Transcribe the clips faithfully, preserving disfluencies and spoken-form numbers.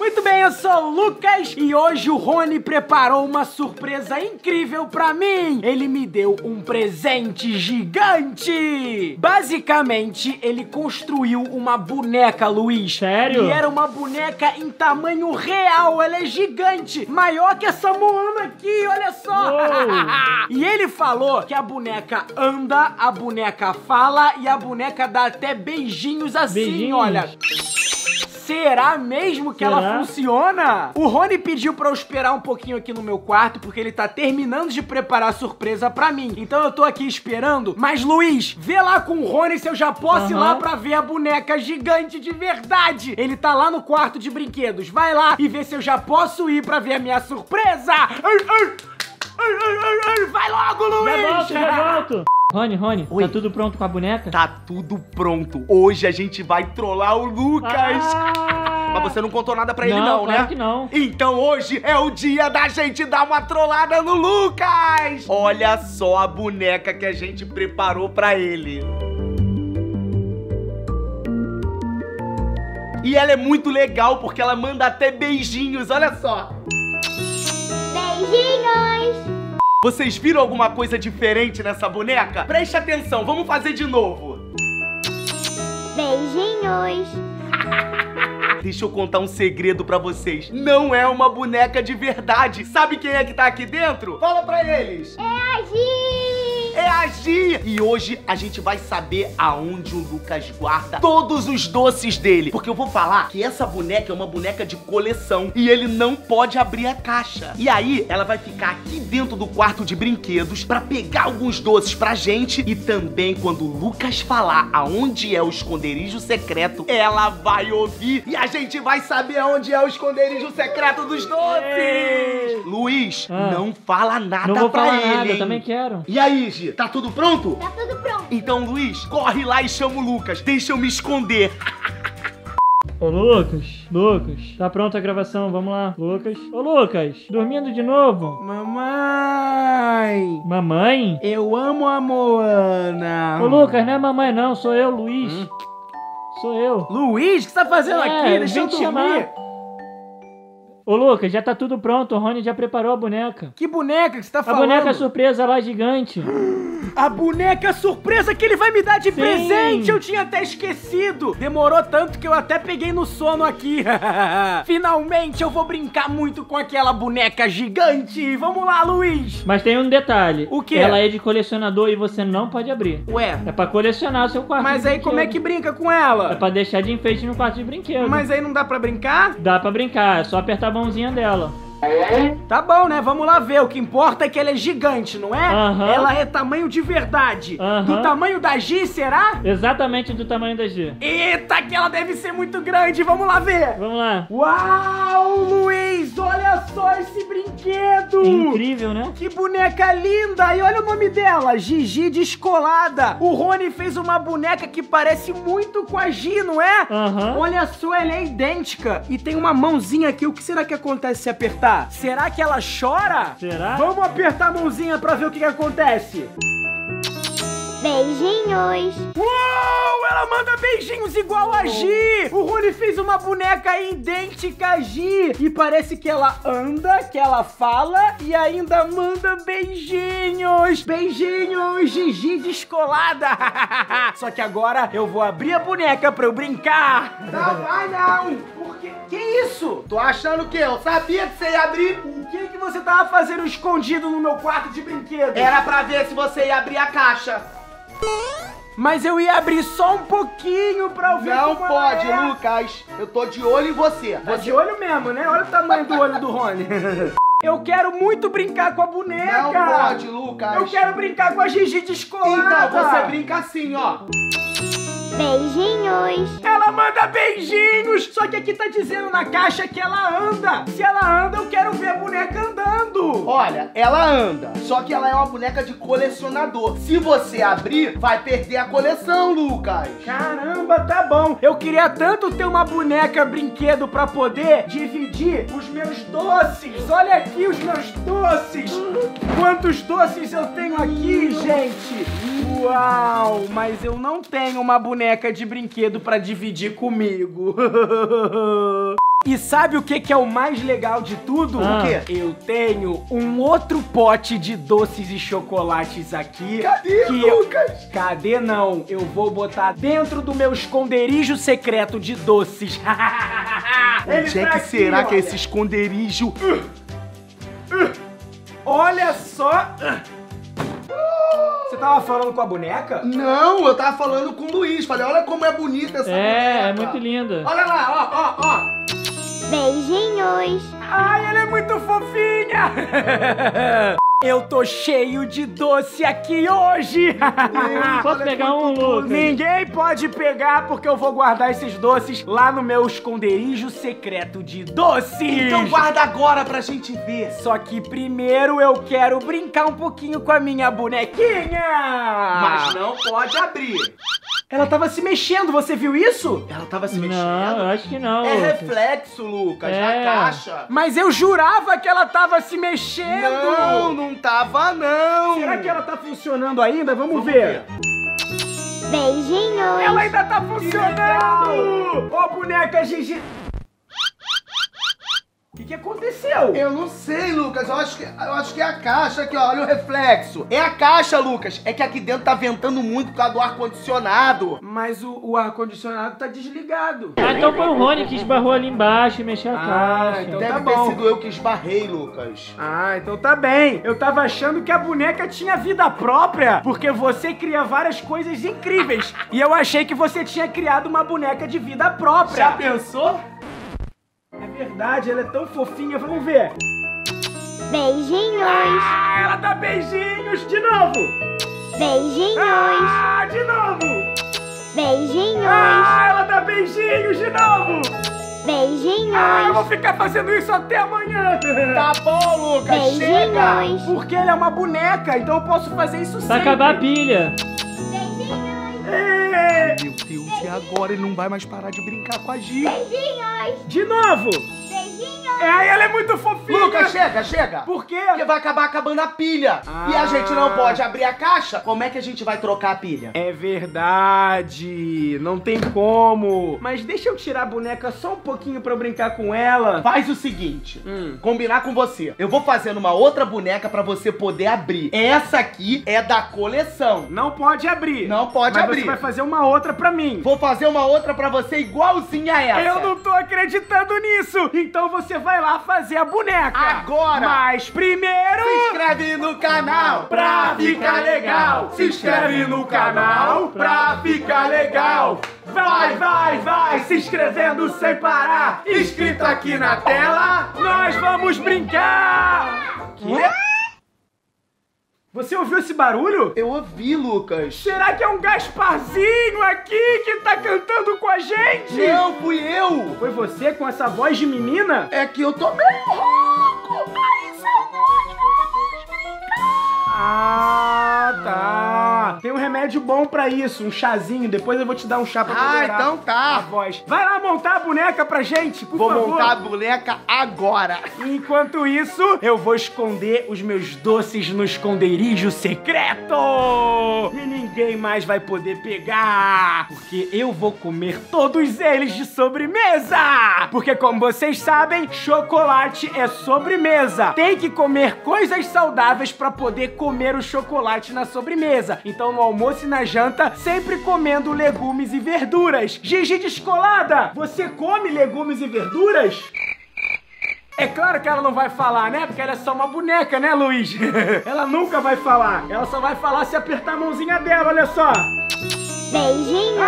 Muito bem, eu sou o Lucas e hoje o Rony preparou uma surpresa incrível pra mim. Ele me deu um presente gigante. Basicamente, ele construiu uma boneca, Luiz. Sério? E era uma boneca em tamanho real, ela é gigante, maior que essa Moana aqui, olha só. E ele falou que a boneca anda, a boneca fala e a boneca dá até beijinhos assim, Beijinhos. olha. Será mesmo que Será? ela funciona? O Rony pediu pra eu esperar um pouquinho aqui no meu quarto, porque ele tá terminando de preparar a surpresa pra mim. Então eu tô aqui esperando. Mas, Luiz, vê lá com o Rony se eu já posso ir Uhum. lá pra ver a boneca gigante de verdade. Ele tá lá no quarto de brinquedos. Vai lá e vê se eu já posso ir pra ver a minha surpresa. Ai, ai, ai, ai, ai, ai. Vai logo, Luiz! Já volto, já volto. Rony, Rony, Oi. tá tudo pronto com a boneca? Tá tudo pronto. Hoje a gente vai trollar o Lucas. Ah! Mas você não contou nada pra ele Não, não, claro né? que não. Então hoje é o dia da gente dar uma trollada no Lucas. Olha só a boneca que a gente preparou pra ele. E ela é muito legal porque ela manda até beijinhos, olha só. Beijinhos! Vocês viram alguma coisa diferente nessa boneca? Preste atenção, vamos fazer de novo. Beijinhos! Deixa eu contar um segredo pra vocês. Não é uma boneca de verdade. Sabe quem é que tá aqui dentro? Fala pra eles. É a Gi! É a Gi! E hoje a gente vai saber aonde o Lucas guarda todos os doces dele. Porque eu vou falar que essa boneca é uma boneca de coleção e ele não pode abrir a caixa. E aí ela vai ficar aqui dentro do quarto de brinquedos pra pegar alguns doces pra gente. E também quando o Lucas falar aonde é o esconderijo secreto, ela vai ouvir e a gente vai saber aonde é o esconderijo secreto dos doces. Ei. Luiz, Ah. não fala nada Não vou pra falar ele, nada, eu hein? também quero. E aí, Gi, tá tudo pronto? Tá tudo pronto! Então, Luiz, corre lá e chama o Lucas. Deixa eu me esconder. Ô, Lucas, Lucas, tá pronta a gravação, vamos lá. Lucas. Ô, Lucas, dormindo de novo? Mamãe, Mamãe? eu amo a Moana. Ô, Lucas, não é mamãe não, sou eu, Luiz. Sou eu. Luiz, o que você tá fazendo É, aqui? Deixa vim eu te dormir. chamar. Ô, Lucas, já tá tudo pronto, o Rony já preparou a boneca. Que boneca que você tá A falando? boneca surpresa lá, gigante. A boneca surpresa que ele vai me dar de Sim. presente. Eu tinha até esquecido. Demorou tanto que eu até peguei no sono aqui. Finalmente eu vou brincar muito com aquela boneca gigante. Vamos lá, Luiz. Mas tem um detalhe. O quê? Ela é de colecionador e você não pode abrir. Ué, É pra colecionar o seu quarto mas de aí como é brinquedo. que brinca com É ela? pra deixar de enfeite no quarto de brinquedo. Mas aí não dá pra brincar? Dá pra brincar, é só apertar a mãozinha dela. Tá bom, né? Vamos lá ver. O que importa é que ela é gigante, não é? Aham. Ela é tamanho de verdade. Aham. Do tamanho da Gi, será? Exatamente do tamanho da G. Eita, que ela deve ser muito grande. Vamos lá ver. Vamos lá. Uau, Luiz, olha só esse brinquedo. É incrível, né? Que boneca linda! E olha o nome dela, Gigi Descolada. O Rony fez uma boneca que parece muito com a Gi, não é? Aham. Olha só, ela é idêntica. E tem uma mãozinha aqui. O que será que acontece se apertar? Será que ela chora? Será? Vamos apertar a mãozinha pra ver o que, que acontece. Beijinhos! Uou! Ela manda beijinhos igual a Gi! O Rony fez uma boneca idêntica a Gi! E parece que ela anda, que ela fala e ainda manda beijinhos! Beijinhos, Gigi Descolada! Só que agora eu vou abrir a boneca pra eu brincar! Não vai não! Por quê? Que isso? Tô achando o quê? Eu sabia que você ia abrir! O que que você tava fazendo escondido no meu quarto de brinquedo? Era pra ver se você ia abrir a caixa! Mas eu ia abrir só um pouquinho pra eu ver Não como pode, ela é. Lucas. Eu tô de olho em você. Tá de olho mesmo, né? Olha o tamanho do olho do Rony. Eu quero muito brincar com a boneca. Não pode, Lucas. Eu quero brincar com a Gigi Descolada. Então, você brinca assim, ó. Beijinhos! Ela manda beijinhos. Só que aqui tá dizendo na caixa que ela anda. Se ela anda, eu quero ver a boneca andando. Olha, ela anda, só que ela é uma boneca de colecionador. Se você abrir, vai perder a coleção, Lucas. Caramba, tá bom. Eu queria tanto ter uma boneca brinquedo pra poder dividir os meus doces. Olha aqui os meus doces. Quantos doces eu tenho aqui, gente. Uau, mas eu não tenho uma boneca de brinquedo pra dividir comigo. E sabe o que que é o mais legal de tudo? Ah. O quê? Eu tenho um outro pote de doces e chocolates aqui. Cadê, que eu- Lucas? Cadê não? Eu vou botar dentro do meu esconderijo secreto de doces. Ele Onde é tá que aqui, será que é olha. esse esconderijo? Olha só. Você tava falando com a boneca? Não, eu tava falando com o Luiz. Falei, olha como é bonita essa É, é boneca. muito linda. Olha lá, ó, ó, ó. Beijinhos. Ai, ela é muito fofinha! Eu tô cheio de doce aqui hoje! Posso pegar um, Lucas? Ninguém pode pegar porque eu vou guardar esses doces lá no meu esconderijo secreto de doces! Então guarda agora pra gente ver. Só que primeiro eu quero brincar um pouquinho com a minha bonequinha! Mas não pode abrir. Ela tava se mexendo, você viu isso? Ela tava se Não, mexendo. eu acho que não. É Lucas. reflexo, Lucas, É. na caixa. Mas eu jurava que ela tava se mexendo! Não, não tava não. Será que ela tá funcionando ainda? Vamos, Vamos ver. ver. Beijinhos. Ela ainda tá funcionando! Ô, boneca Gigi... O que, que aconteceu? Eu não sei, Lucas. Eu acho, que, eu acho que é a caixa aqui, ó. Olha o reflexo. É a caixa, Lucas. É que aqui dentro tá ventando muito por causa do ar-condicionado. Mas o, o ar-condicionado tá desligado. Ah, então foi o Rony que esbarrou ali embaixo e mexeu a Ah, caixa. então Deve tá ter bom. sido eu que esbarrei, Lucas. Ah, então tá bem. Eu tava achando que a boneca tinha vida própria, porque você cria várias coisas incríveis. E eu achei que você tinha criado uma boneca de vida própria. Já pensou? É verdade, ela é tão fofinha. Vamos ver. Beijinhos. Ah, ela dá beijinhos de novo. Beijinhos. Ah, de novo. Beijinhos. Ah, ela dá beijinhos de novo. Beijinhos. Ah, eu vou ficar fazendo isso até amanhã. Tá bom, Lucas. Chega. Beijinhos. Porque ela é uma boneca, então eu posso fazer isso Vai sempre. acabar a pilha. Beijinhos. É. Meu Deus, e agora ele não vai mais parar de brincar com a Gi? Beijinhos. De novo. Beijinhos. É, ela é muito fofinha. Lucas, chega, chega. Por quê? Porque vai acabar acabando a pilha. Ah. E a gente não pode abrir a caixa. Como é que a gente vai trocar a pilha? É verdade. Não tem como. Mas deixa eu tirar a boneca só um pouquinho pra eu brincar com ela. Faz o seguinte, Hum. combinar com você. Eu vou fazendo uma outra boneca pra você poder abrir. Essa aqui é da coleção. Não pode abrir. Não pode Mas abrir. você vai fazer uma outra pra mim. Vou fazer uma outra pra você igualzinha a essa. Eu não tô acreditando nisso. Então você vai lá fazer a boneca. Agora. Mas primeiro... Se inscreve no canal Pra ficar legal, se inscreve no canal pra ficar legal. Vai, vai, vai, se inscrevendo sem parar. Inscrito aqui na tela, nós vamos brincar. Quê? Você ouviu esse barulho? Eu ouvi, Lucas. Será que é um Gasparzinho aqui que tá cantando com a gente? Não, fui eu. Foi você com essa voz de menina? É que eu tô meio rouco. Aí só nós vamos brincar. Ah, tá. Tem um remédio bom pra isso, um chazinho. Depois eu vou te dar um chá pra Ah, melhorar então tá. a voz. Vai lá montar a boneca pra gente, por Vou favor. montar a boneca agora. Enquanto isso, eu vou esconder os meus doces no esconderijo secreto. E ninguém mais vai poder pegar. Porque eu vou comer todos eles de sobremesa. Porque como vocês sabem, chocolate é sobremesa. Tem que comer coisas saudáveis pra poder comer o chocolate na sobremesa. Então no almoço e na janta, sempre comendo legumes e verduras. Gigi Descolada, você come legumes e verduras? É claro que ela não vai falar, né? Porque ela é só uma boneca, né, Luiz? Ela nunca vai falar. Ela só vai falar se apertar a mãozinha dela, olha só. Beijinhos.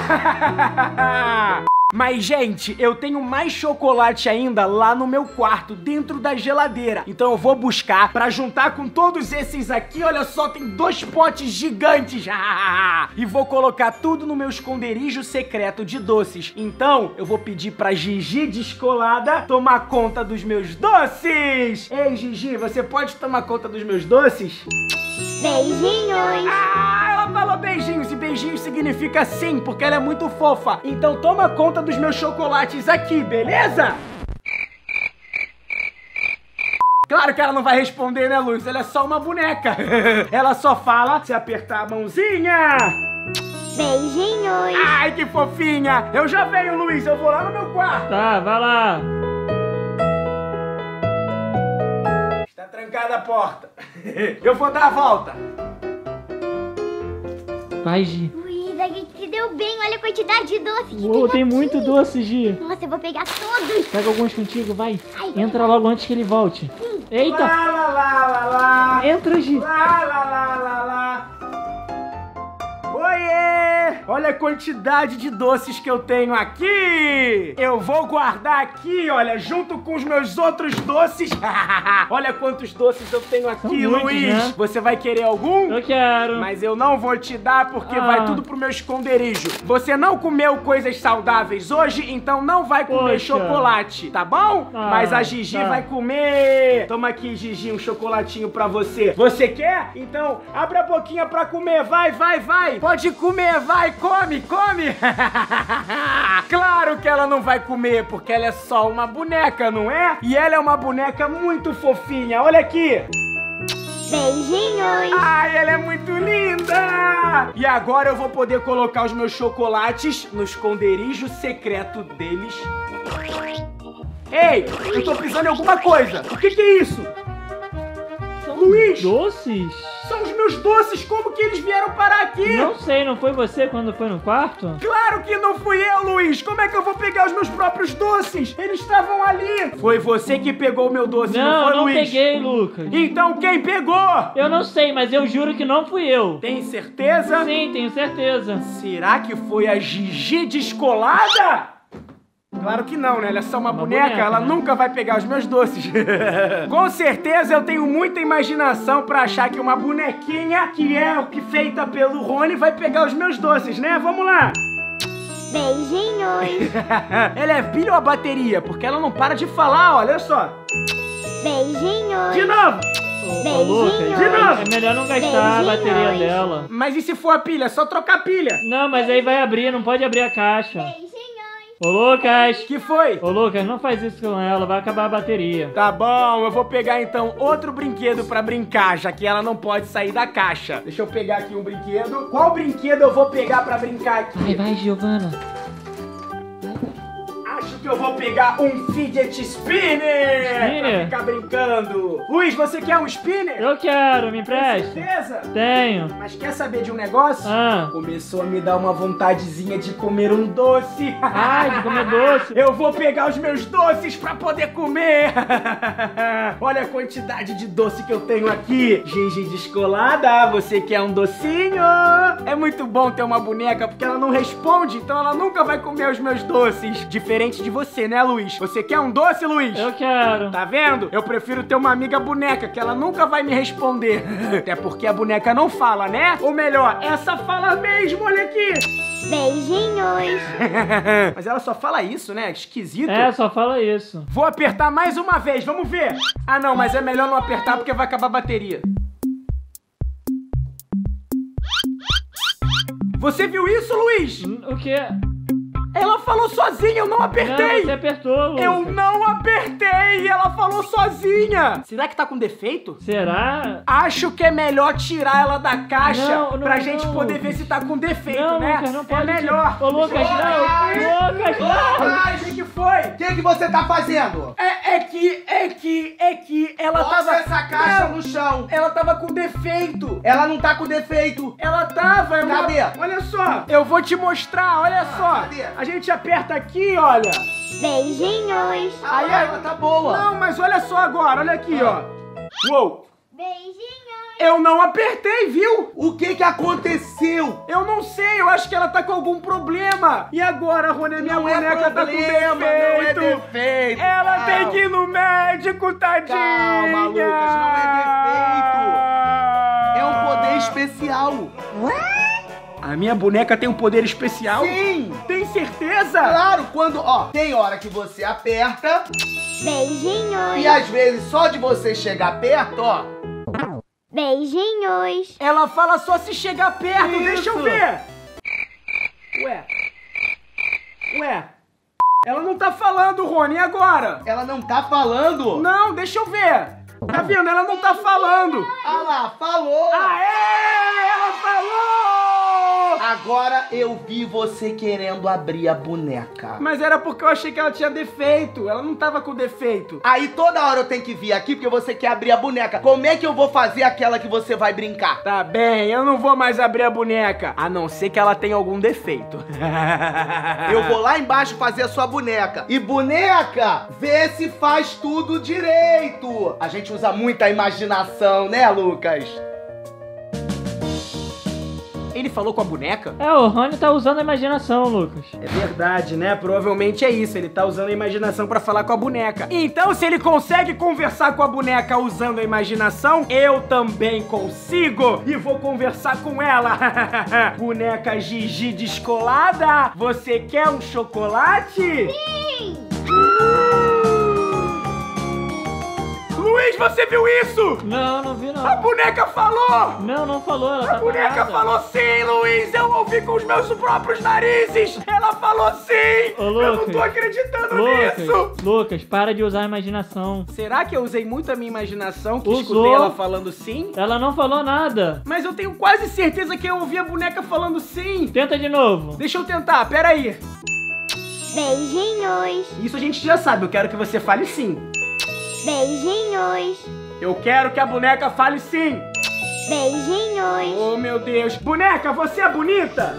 Mas, gente, eu tenho mais chocolate ainda lá no meu quarto, dentro da geladeira. Então eu vou buscar pra juntar com todos esses aqui. Olha só, tem dois potes gigantes. E vou colocar tudo no meu esconderijo secreto de doces. Então eu vou pedir pra Gigi Descolada tomar conta dos meus doces. Ei, Gigi, você pode tomar conta dos meus doces? Beijinhos. Ah, ela falou beijinhos e beijinhos significa sim, porque ela é muito fofa. Então toma conta dos meus chocolates aqui, beleza? Claro que ela não vai responder, né, Luz? Ela é só uma boneca. Ela só fala se apertar a mãozinha. Beijinhos. Ai, que fofinha. Eu já venho, Luiz. Eu vou lá no meu quarto. Tá, vai lá. Está trancada a porta. Eu vou dar a volta. Vai, Gi. Luiz, a gente se deu bem. Olha a quantidade de doce que Uou, tem tem muito aqui. doce, Gi. Nossa, eu vou pegar todos. Pega alguns contigo, vai. Ai, Entra logo antes que ele volte. Eita! Lá, lá, lá, lá, lá. Entra, Gi. Lá, lá, lá, lá, lá. Oiê! Olha a quantidade de doces que eu tenho aqui! Eu vou guardar aqui, olha, junto com os meus outros doces. Olha quantos doces eu tenho aqui, São muitos, Luiz. né? Você vai querer algum? Eu quero. Mas eu não vou te dar porque Ah. vai tudo pro meu esconderijo. Você não comeu coisas saudáveis hoje, então não vai comer Poxa. chocolate, tá bom? Ah, Mas a Gigi tá. vai comer. Toma aqui, Gigi, um chocolatinho pra você. Você quer? Então abre a boquinha pra comer. Vai, vai, vai. Pode comer, vai, come, come. Claro que ela não vai comer, porque ela é só uma boneca, não é? E ela é uma boneca muito fofinha. Olha aqui. Beijinhos. Ai, ela é muito linda! E agora eu vou poder colocar os meus chocolates no esconderijo secreto deles. Ei, eu tô pisando em alguma coisa. O que que é isso? Luiz, Doces? são os meus doces. Como que eles vieram parar aqui? Não sei, não foi você quando foi no quarto? Claro que não fui eu, Luiz! Como é que eu vou pegar os meus próprios doces? Eles estavam ali! Foi você que pegou o meu doce, não, Não, foi, não Luiz? peguei, Lucas. Então quem pegou? Eu não sei, mas eu juro que não fui eu. Tem certeza? Sim, tenho certeza. Será que foi a Gigi descolada? Claro que não, né? Ela é só uma, Uma boneca, boneca, ela né? nunca vai pegar os meus doces. Com certeza eu tenho muita imaginação pra achar que uma bonequinha, que é o que feita pelo Rony, vai pegar os meus doces, né? Vamos lá! Beijinhos. Ela é pilha ou a bateria? Porque ela não para de falar, olha só. Beijinhos. De novo! Ô, ô, Lucas, Beijinhos. De novo. é melhor não gastar a bateria Beijinhos. dela. Mas e se for a pilha? É só trocar a pilha. Não, mas aí vai abrir, não pode abrir a caixa. Beijinhos. Ô, Lucas! Que foi? Ô, Lucas, não faz isso com ela, vai acabar a bateria. Tá bom, eu vou pegar então outro brinquedo pra brincar, já que ela não pode sair da caixa. Deixa eu pegar aqui um brinquedo. Qual brinquedo eu vou pegar pra brincar aqui? Vai, vai, Giovana. Acho que eu vou pegar um fidget spinner, Spinner? pra ficar brincando. Luiz, você quer um spinner? Eu quero, me Tem empresta. certeza? Tenho. Mas quer saber de um negócio? Ah. Começou a me dar uma vontadezinha de comer um doce. Ai, de comer doce. Eu vou pegar os meus doces pra poder comer. Olha a quantidade de doce que eu tenho aqui. Gigi descolada, você quer um docinho? É muito bom ter uma boneca porque ela não responde, então ela nunca vai comer os meus doces. Diferente de você, né, Luiz? Você quer um doce, Luiz? Eu quero. Tá vendo? Eu prefiro ter uma amiga boneca, que ela nunca vai me responder. Até porque a boneca não fala, né? Ou melhor, essa fala mesmo, olha aqui. Beijinhos. Mas ela só fala isso, né? Esquisito. É, só fala isso. Vou apertar mais uma vez, vamos ver. Ah, não, mas é melhor não apertar porque vai acabar a bateria. Você viu isso, Luiz? O quê? Ela falou sozinha, eu não apertei. Não, você apertou, Lucas. Eu não apertei, ela falou sozinha. Será que tá com defeito? Será? Acho que é melhor tirar ela da caixa Não, não, pra não, gente não, poder ver Lucas. se tá com defeito, Não, né? Lucas, não pode é melhor. tirar. Ô, Lucas, não. Lucas, não. Ai, o que que foi? O que, que você tá fazendo? É, é que, é que, é que ela Bota tava... essa caixa Não, no chão. ela tava com defeito. Ela não tá com defeito. Ela tava, irmão. Cadê? Olha só, eu vou te mostrar, olha só. cadê? A gente aperta aqui, olha. Beijinhos. Aí ela tá boa. Não, mas olha só agora, olha aqui, ó. Uou, Beijinhos. eu não apertei, viu? O que que aconteceu? Eu não sei, eu acho que ela tá com algum problema. E agora, Rony, minha Não é boneca tá com problema, não é defeito. defeito. Ela Calma. tem que ir no médico, tadinha. Calma, Lucas, não é defeito. É um poder especial. A minha boneca tem um poder especial? Sim. Tem certeza? Claro, quando, ó, tem hora que você aperta Beijinhos. e às vezes só de você chegar perto, ó. Beijinhos. Ela fala só se chegar perto, Isso. deixa eu ver. Ué. Ué. Ela não tá falando, Rony, e agora? Ela não tá falando. Não, deixa eu ver. Tá vendo? Ela não tá falando. Ah lá, falou. Aê! Ela falou! Agora eu vi você querendo abrir a boneca. Mas era porque eu achei que ela tinha defeito. Ela não tava com defeito. Aí toda hora eu tenho que vir aqui porque você quer abrir a boneca. Como é que eu vou fazer aquela que você vai brincar? Tá bem, eu não vou mais abrir a boneca. A não ser que ela tenha algum defeito. Eu vou lá embaixo fazer a sua boneca. E boneca, vê se faz tudo direito. A gente usa muita imaginação, né, Lucas? Ele falou com a boneca? É, o Rony tá usando a imaginação, Lucas. É verdade, né? Provavelmente é isso. Ele tá usando a imaginação pra falar com a boneca. Então, se ele consegue conversar com a boneca usando a imaginação, eu também consigo. E vou conversar com ela. Boneca Gigi descolada, você quer um chocolate? Sim! Luiz, você viu isso? Não, não vi não. A boneca falou! Não, não falou, ela A tá boneca parada. falou sim, Luiz! Eu ouvi com os meus próprios narizes! Ela falou sim! Ô, Eu não Lucas. tô acreditando Lucas, nisso! Lucas, para de usar a imaginação. Será que eu usei muito a minha imaginação que Usou. escutei ela falando sim? Ela não falou nada. Mas eu tenho quase certeza que eu ouvi a boneca falando sim! Tenta de novo. Deixa eu tentar, peraí! Beijinhos! Isso a gente já sabe, eu quero que você fale sim! Beijinhos! Eu quero que a boneca fale sim! Beijinhos! Oh, meu Deus! Boneca, você é bonita?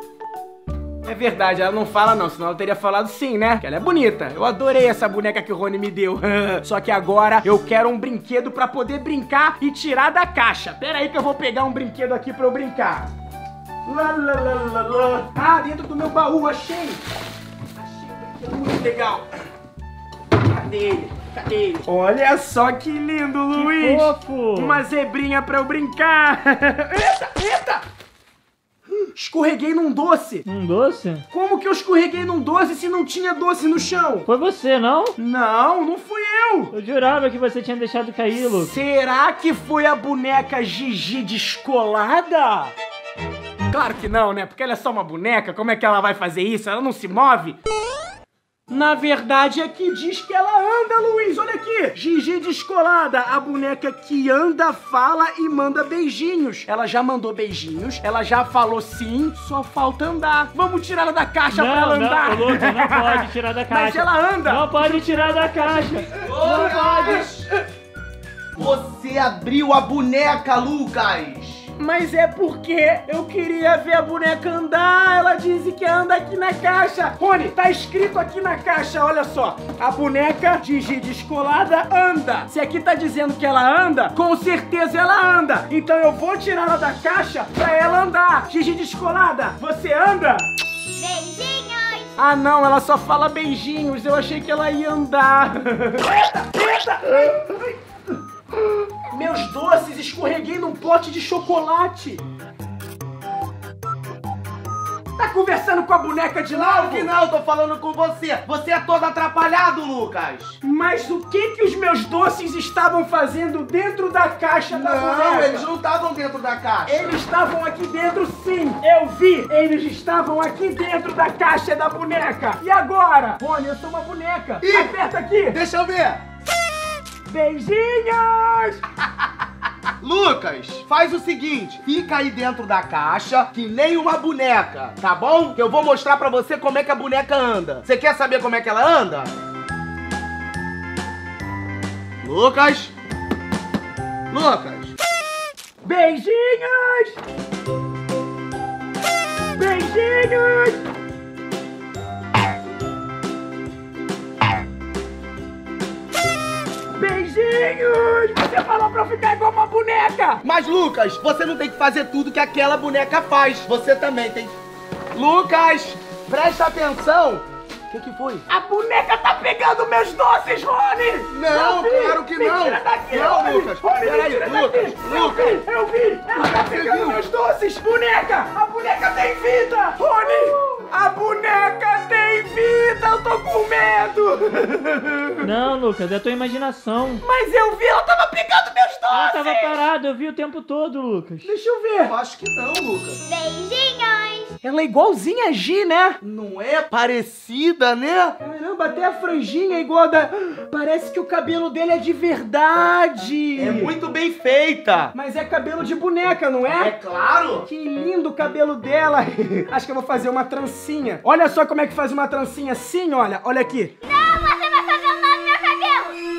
É verdade, ela não fala não, senão ela teria falado sim, né? Que ela é bonita. Eu adorei essa boneca que o Rony me deu. Só que agora eu quero um brinquedo pra poder brincar e tirar da caixa. Pera aí que eu vou pegar um brinquedo aqui pra eu brincar. Lá, lá, lá, lá, lá. Ah, dentro do meu baú, achei! Achei um brinquedo muito legal. Cadê ele? Cadê ele? Olha só que lindo, Luiz! Fofo. Uma zebrinha pra eu brincar! Eita, eita! Escorreguei num doce! Um doce? Como que eu escorreguei num doce se não tinha doce no chão? Foi você, não? Não, não fui eu! Eu jurava que você tinha deixado cair, Lucas. Será que foi a boneca Gigi descolada? Claro que não, né? Porque ela é só uma boneca, como é que ela vai fazer isso? Ela não se move? Na verdade, aqui diz que ela anda, Luiz. Olha aqui. Gigi descolada, a boneca que anda, fala e manda beijinhos. Ela já mandou beijinhos, ela já falou sim, só falta andar. Vamos tirar ela da caixa pra ela Não, andar. não, Lucas, não pode tirar da caixa. Mas ela anda. Não pode tirar da caixa. Não pode. Você abriu a boneca, Lucas! Mas é porque eu queria ver a boneca andar. Ela disse que anda aqui na caixa. Rony, tá escrito aqui na caixa, olha só. A boneca Gigi descolada anda. Se aqui tá dizendo que ela anda, com certeza ela anda. Então eu vou tirar ela da caixa pra ela andar. Gigi descolada, você anda? Beijinhos! Ah não, ela só fala beijinhos. Eu achei que ela ia andar. Eita, eita. Meus doces, escorreguei num pote de chocolate. Tá conversando com a boneca de Claro novo? que não, tô falando com você. Você é todo atrapalhado, Lucas. Mas o que que os meus doces estavam fazendo dentro da caixa da Não, boneca? eles não estavam dentro da caixa. Eles estavam aqui dentro sim, eu vi! Eles estavam aqui dentro da caixa da boneca! E agora? Rony, eu sou uma boneca! Ih! Aperta aqui! Deixa eu ver. Beijinhos! Lucas, faz o seguinte, fica aí dentro da caixa que nem uma boneca, tá bom? Que eu vou mostrar pra você como é que a boneca anda. Você quer saber como é que ela anda? Lucas? Lucas? Beijinhos! Beijinhos! Beijinhos! Você falou pra eu ficar igual uma boneca! Mas, Lucas, você não tem que fazer tudo que aquela boneca faz. Você também tem... Lucas, presta atenção. O que que foi? A boneca tá pegando meus doces, Rony! Não, Eu vi! claro que Me não. tira daqui, Não, Rony! Lucas. Rony, me Peraí, tira Lucas, daqui! Eu Lucas. vi, eu vi! Ela tá Você pegando viu? meus doces! Boneca! A boneca tem vida! Rony! A boneca tem vida! Eu tô com medo! Não, Lucas, é a tua imaginação. Mas eu vi, ela tava pegando meus doces! Ela tava parada, eu vi o tempo todo, Lucas. Deixa eu ver! Eu acho que não, Lucas. Beijinhos! Ela é igualzinha a Gi, né? Não é parecida, né? Caramba, até a franjinha é igual a da... Parece que o cabelo dele é de verdade. É muito bem feita. Mas é cabelo de boneca, não É é? claro. Que lindo o cabelo dela. Acho que eu vou fazer uma trancinha. Olha só como é que faz uma trancinha assim, olha. Olha aqui. Não, você vai fazer um nó no meu cabelo.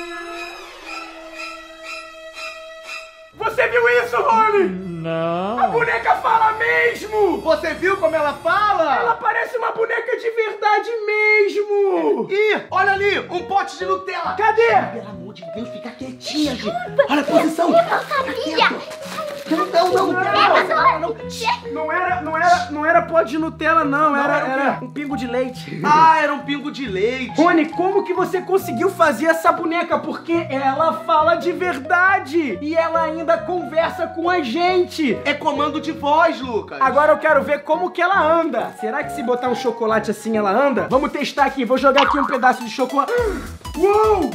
Você viu isso, Rony? Não. A boneca fala mesmo! Você viu como ela fala? Ela parece uma boneca de verdade mesmo! Ih, olha ali, um pote de Nutella. Cadê? Pelo amor de Deus, fica quietinha, Gi. Olha a posição. Eu não sabia. Não, não, não. Não, não, não era, não era, não era pó de Nutella, não. Era, era um pingo de leite. Ah, era um pingo de leite. Rony, como que você conseguiu fazer essa boneca? Porque ela fala de verdade e ela ainda conversa com a gente. É comando de voz, Lucas. Agora eu quero ver como que ela anda. Será que se botar um chocolate assim ela anda? Vamos testar aqui. Vou jogar aqui um pedaço de chocolate. Uou!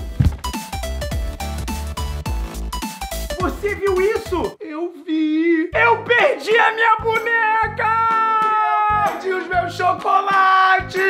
Você viu isso? Eu vi. Eu perdi a minha boneca! Perdi os meus chocolates.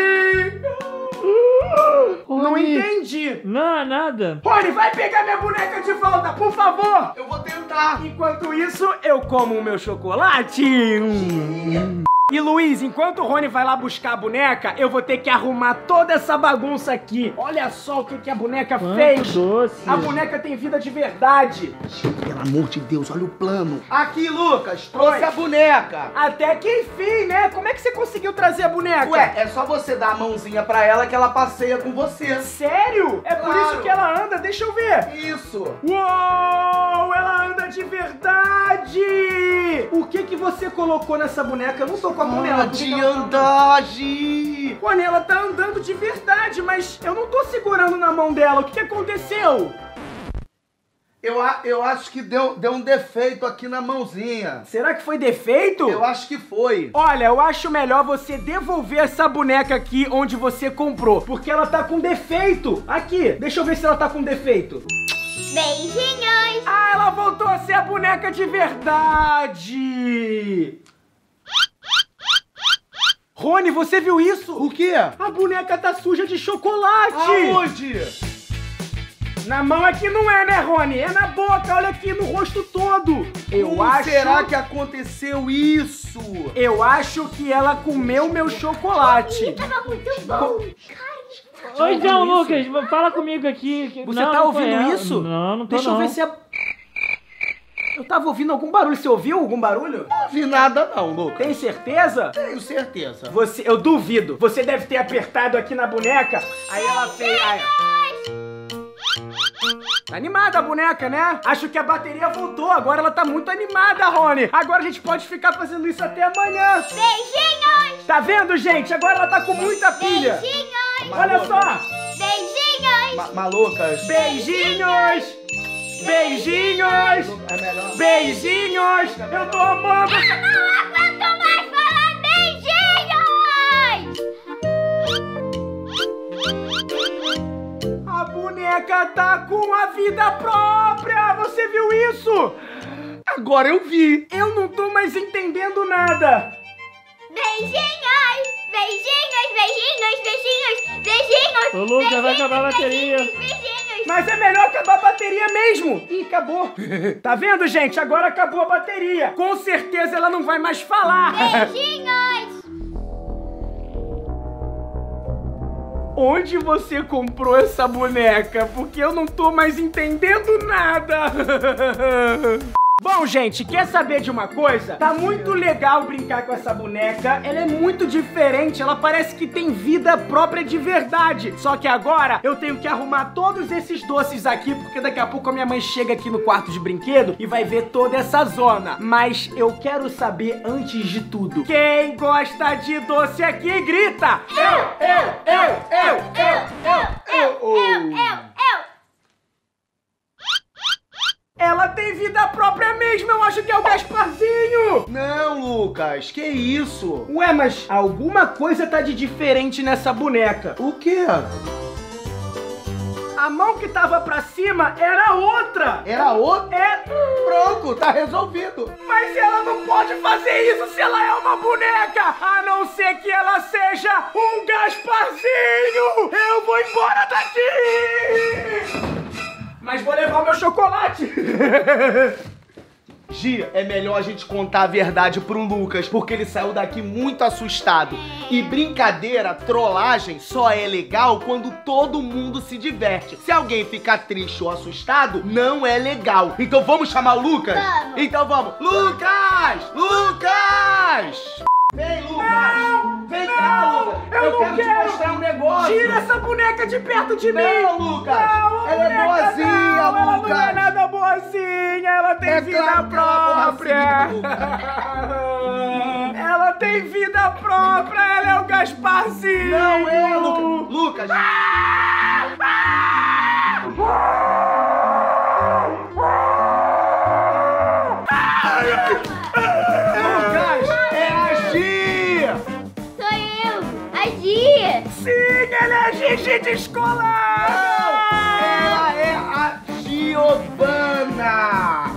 Não Rony. entendi. Não, nada. Rony, vai pegar minha boneca de volta, por favor! Eu vou tentar. Enquanto isso, eu como o meu chocolate. Hum. E Luiz, enquanto o Rony vai lá buscar a boneca, eu vou ter que arrumar toda essa bagunça aqui. Olha só o que, que a boneca Quanto fez. doce. A boneca tem vida de verdade. Pelo amor de Deus, olha o plano. Aqui, Lucas, trouxe Oi. a boneca. Até que enfim, né? Como é que você conseguiu trazer a boneca? Ué, é só você dar a mãozinha pra ela que ela passeia com você. Sério? É por Claro. isso que ela anda? Deixa eu ver. Isso. Uou! Ela anda de verdade! O que que você colocou nessa boneca? Eu não tô com a mão nela. Por que De que ela tá andar, Gi. Rony, ela tá andando de verdade, mas eu não tô segurando na mão dela. O que que aconteceu? Eu, a- eu acho que deu, deu um defeito aqui na mãozinha. Será que foi defeito? Eu acho que foi. Olha, eu acho melhor você devolver essa boneca aqui onde você comprou, porque ela tá com defeito. Aqui, deixa eu ver se ela tá com defeito. Beijinhos. Ah, ela voltou a ser a boneca de verdade. Rony, você viu isso? O quê? A boneca tá suja de chocolate. Aonde? Na mão aqui não é, né, Rony? É na boca, olha aqui no rosto todo. Eu Como acho... será que aconteceu isso? Eu acho que ela comeu meu chocolate. Tava muito bom. Oi, então, ouviu Lucas, fala comigo aqui. que- Você não, tá não foi ouvindo ela. isso? Não, não tô Deixa eu não. ver se é... Eu tava ouvindo algum barulho. Você ouviu algum barulho? Não vi nada não, Lucas. Tem certeza? Tenho certeza. Você, eu duvido. Você deve ter apertado aqui na boneca. Aí ela fez. Aí. Tá animada a boneca, né? Acho que a bateria voltou. Agora ela tá muito animada, Rony. Agora a gente pode ficar fazendo isso até amanhã. Beijinhos. Tá vendo, gente? Agora ela tá com muita pilha. Beijinhos. Olha só. Beijinhos. Ma Malucas. Beijinhos. Beijinhos. É melhor. Beijinhos. Eu tô amando essa... Eu não aguento mais falar beijinhos. A boneca tá com a vida própria. Você viu isso? Agora eu vi. Eu não tô mais entendendo nada. Beijinhos. Beijinhos. Beijinhos. Beijinhos. Beijinhos. Ô, Lucas, vai acabar a bateria. Beijinhos. Beijinhos. Mas é melhor acabar a bateria mesmo. Ih, acabou. Tá vendo, gente? Agora acabou a bateria. Com certeza ela não vai mais falar. Beijinhos. Onde você comprou essa boneca? Porque eu não tô mais entendendo nada. Bom, gente, quer saber de uma coisa? Tá muito legal brincar com essa boneca. Ela é muito diferente, ela parece que tem vida própria de verdade. Só que agora eu tenho que arrumar todos esses doces aqui, porque daqui a pouco a minha mãe chega aqui no quarto de brinquedo e vai ver toda essa zona. Mas eu quero saber, antes de tudo, quem gosta de doce aqui, grita! Eu, eu, eu, eu, eu, eu, eu, Eu, eu, eu. Ela tem vida própria mesmo, eu acho que é o Gasparzinho! Não, Lucas, que isso? Ué, mas alguma coisa tá de diferente nessa boneca. O quê? A mão que tava pra cima era outra. Era outro? É... Pronto, tá resolvido. Mas ela não pode fazer isso se ela é uma boneca, a não ser que ela seja um Gasparzinho. Eu vou embora daqui. Mas vou levar o meu chocolate. Gia, é melhor a gente contar a verdade pro Lucas, porque ele saiu daqui muito assustado. E brincadeira, trollagem, só é legal quando todo mundo se diverte. Se alguém ficar triste ou assustado, não é legal. Então vamos chamar o Lucas? Vamos. Então vamos. Lucas! Lucas! Vem, Lucas! Não, Vem não, cá, Lucas! eu não quero, te quero. mostrar um negócio! Tira essa boneca de perto de mim. Não, Lucas! Não, a ela é boneca boazinha, não, Lucas! Ela não é nada boazinha, ela tem É vida claro que ela é própria. boazinha, Ela tem vida própria, ela é o Gasparzinho. Não é, Lucas! Lucas! Lucas! É a Gia! Sou eu, a Gia. Sim, ela é a Gigi descolada. Ela é a Giovana!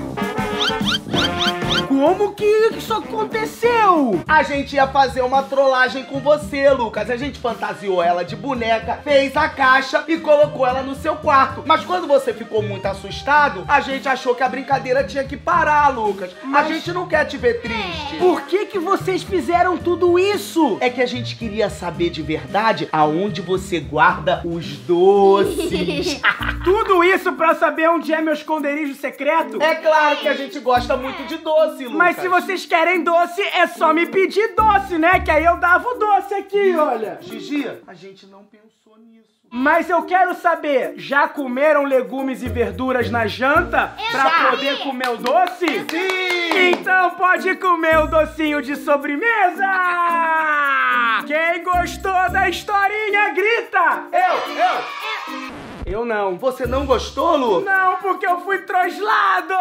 Como que isso aconteceu? A gente ia fazer uma trollagem com você, Lucas. A gente fantasiou ela de boneca, fez a caixa e colocou ela no seu quarto. Mas quando você ficou muito assustado, a gente achou que a brincadeira tinha que parar, Lucas. Mas- A gente não quer te ver triste. Por que que vocês fizeram tudo isso? É que a gente queria saber de verdade aonde você guarda os doces. Tudo isso pra saber onde é meu esconderijo secreto? É claro que a gente gosta muito de doce, Lucas. Mas se vocês querem doce, é só me pedir doce, né? Que aí eu dava o doce aqui, olha. Gigi, a gente não pensou nisso. Mas eu quero saber, já comeram legumes e verduras na janta pra já. poder comer o doce? Sim! Então pode comer o docinho de sobremesa! Quem gostou da historinha, grita! Eu, eu! Eu não. Você não gostou, Lu? Não, porque eu fui troslado!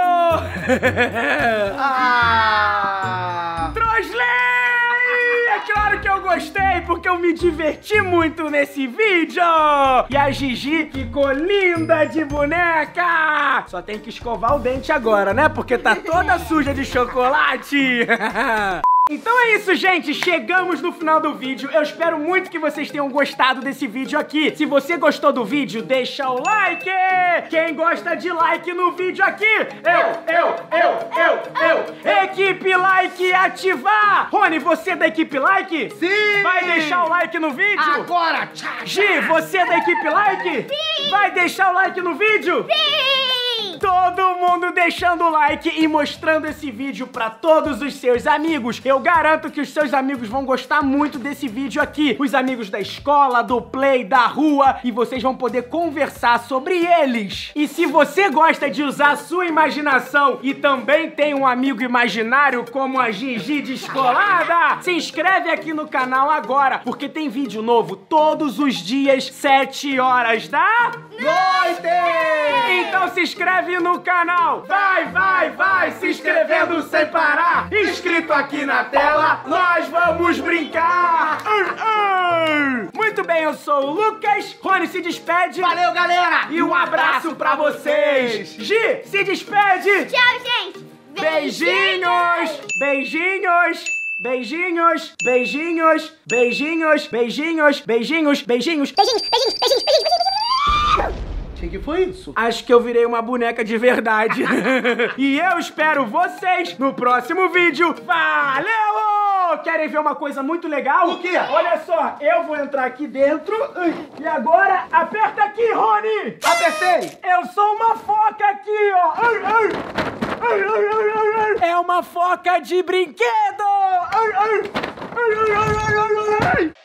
Ah! Troslei! É claro que eu gostei, porque eu me diverti muito nesse vídeo! E a Gigi ficou linda de boneca! Só tem que escovar o dente agora, né? Porque tá toda suja de chocolate! Então é isso, gente, chegamos no final do vídeo. Eu espero muito que vocês tenham gostado desse vídeo aqui. Se você gostou do vídeo, deixa o like. Quem gosta de like no vídeo aqui? Eu, eu, eu, eu, eu. Equipe like ativar. Rony, você é da equipe like? Sim! Vai deixar o like no vídeo? Agora! Tchau! Gi, você é da equipe like? Sim! Vai deixar o like no vídeo? Sim! Todo mundo deixando o like e mostrando esse vídeo pra todos os seus amigos. Eu garanto que os seus amigos vão gostar muito desse vídeo aqui. Os amigos da escola, do play, da rua. E vocês vão poder conversar sobre eles. E se você gosta de usar a sua imaginação e também tem um amigo imaginário como a Gigi descolada, se inscreve aqui no canal agora, porque tem vídeo novo todos os dias, sete horas da Noite! Então se inscreve no canal. Vai, vai, vai, se inscrevendo sem parar. Inscrito aqui na tela, nós vamos brincar. Ai, ai. Muito bem, eu sou o Lucas. Rony se despede. Valeu, galera! E um abraço pra vocês. Gi, se despede. Tchau, gente. Beijinhos, beijinhos. Beijinhos, beijinhos, beijinhos, beijinhos, beijinhos, beijinhos. O que, que foi isso? Acho que eu virei uma boneca de verdade. E eu espero vocês no próximo vídeo. Valeu! Querem ver uma coisa muito legal? O quê? Olha só, eu vou entrar aqui dentro. E agora, aperta aqui, Rony! Apertei! Eu sou uma foca aqui, ó! Ai, ai. Ai, ai, ai, ai, ai. É uma foca de brinquedo! Ai, ai. Ai, ai, ai, ai, ai, ai.